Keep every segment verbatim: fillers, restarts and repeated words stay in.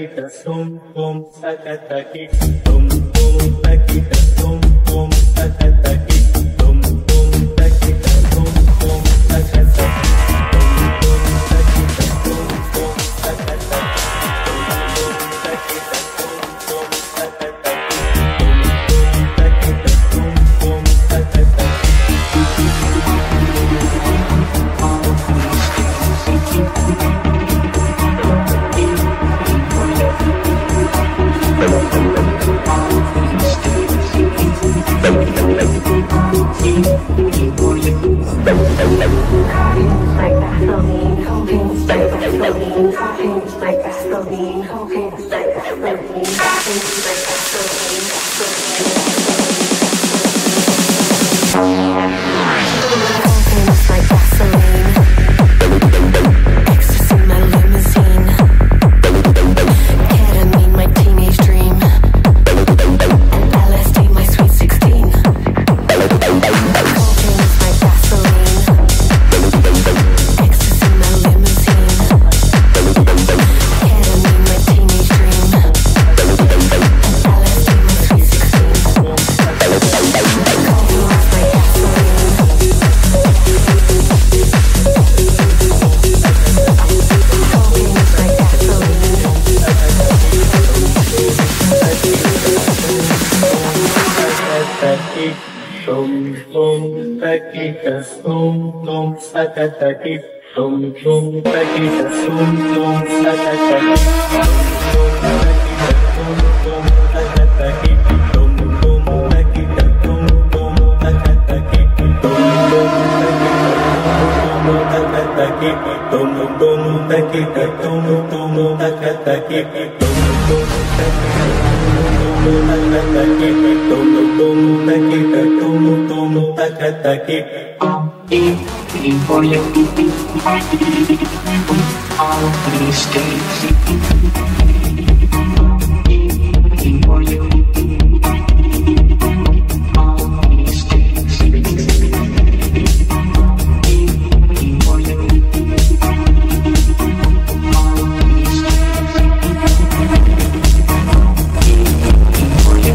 kita sum tum sakataki tum tum takita sum tum sakataki tum tum takita sum tum sakataki tum tum takita sum tum sakataki tum tum takita sum tum sakataki tum tum takita sum tum sakataki. Sakataki, tum tum takita sum tum sakataki, tum tum sakataki, tum tum takita tum tum sakataki, tum tum takita tum tum sakataki, tum tum takita tum tum takita tum tum sakataki. Eating for you all these days. Eating for you all these days. Eating for you all these days. Eating for you.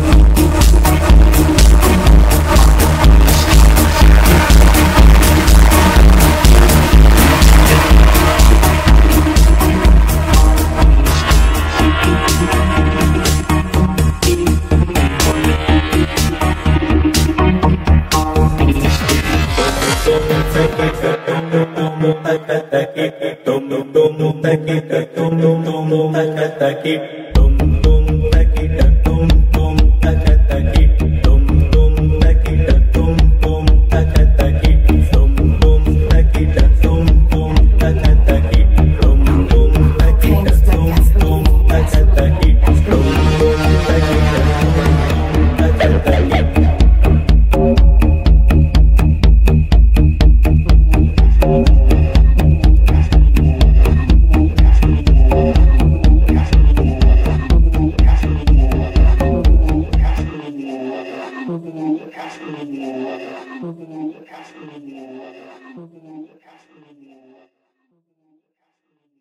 Moving, moving, moving, moving, moving.